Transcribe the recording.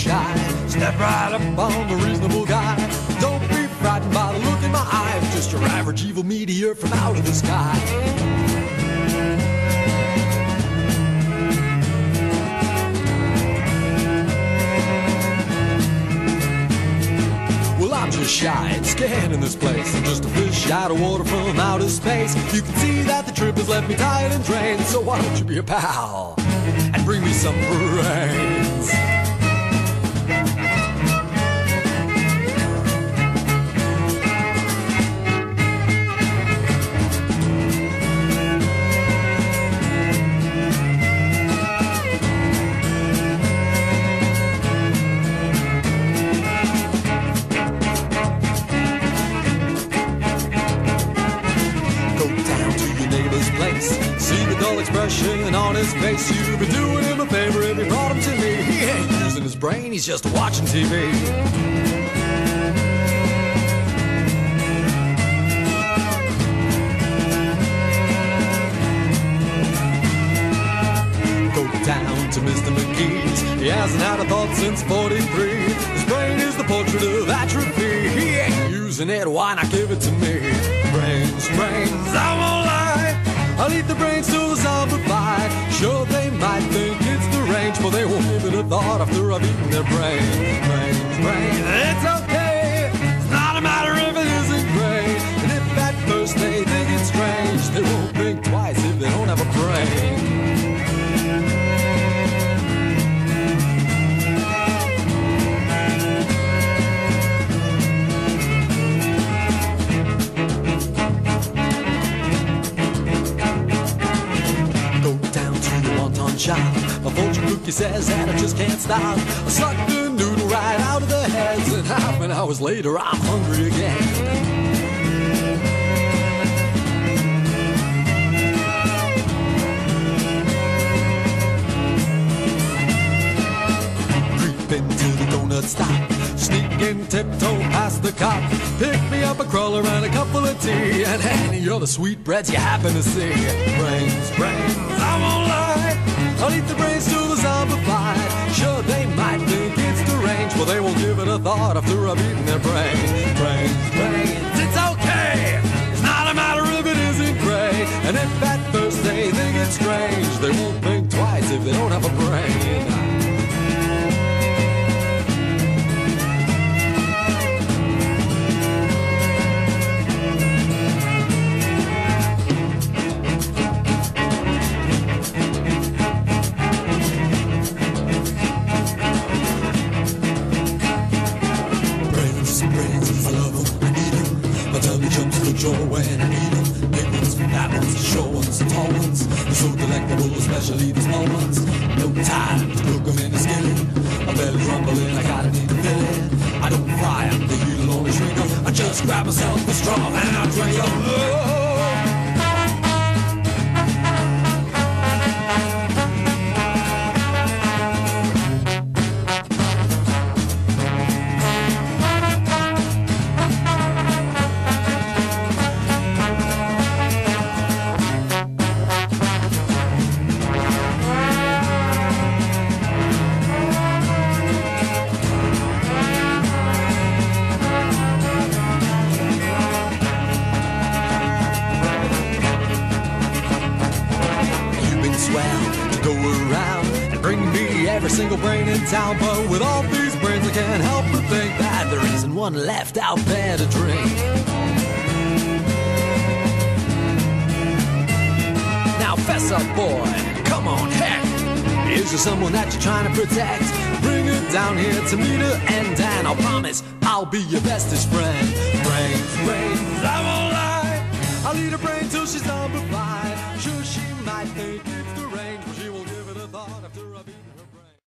shy. Step right up on the reasonable guy. Don't be frightened by the look in my eye. I'm just your average evil meteor from out of the sky. Well, I'm just shy and scared in this place. I'm just a fish out of water from outer space. You can see that the trip has left me tired and drained. So why don't you be a pal and bring me some brains? See the dull expression on his face. You've been doing him a favor if you brought him to me. He ain't using his brain, he's just watching TV. Go down to Mr. McGee's. He hasn't had a thought since 43. His brain is the portrait of atrophy. He ain't using it, why not give it to me? Brains, brains, I won't lie. I'll eat the brains till the zombified. Sure, they might think it's deranged, but they won't give it a thought after I've eaten their brain. Brains, brains, it's okay. It's not a matter if it isn't great. And if at first they think it's strange, they won't think twice if they don't have a brain. Shop. My fortune cookie says that I just can't stop. I suck the noodle right out of the heads, and half an hour later I'm hungry again. Creep into the donut stop, sneak in tiptoe past the cop. Pick me up a cruller and a cup full of tea, and any other sweetbreads you happen to see. Brains, brains, I won't lie. I'll eat the brains till the zombified. Sure, they might think it's deranged, but they won't give it a thought after I've eaten their brain. Brains, brains, it's okay. It's not a matter if it isn't gray. And if at first they think it's strange, they won't think twice if they don't have a brain. When I need them, big ones, fat ones, short ones, tall ones. They're so delectable, especially the small ones. No time to cook them in a skillet. My belly's rumbling, I gotta need to fill it. I don't fry them, the heat'll only shrink them. I just grab myself a straw and I drink them. Oh. Every single brain in town, but with all these brains I can't help but think that there isn't one left out there to drink. Now fess up, boy, come on, heck. Is there someone that you're trying to protect? Bring her down here to meet her end, and I'll promise I'll be your bestest friend. Brains, brains, I won't lie. I'll eat her brain till she's zombified.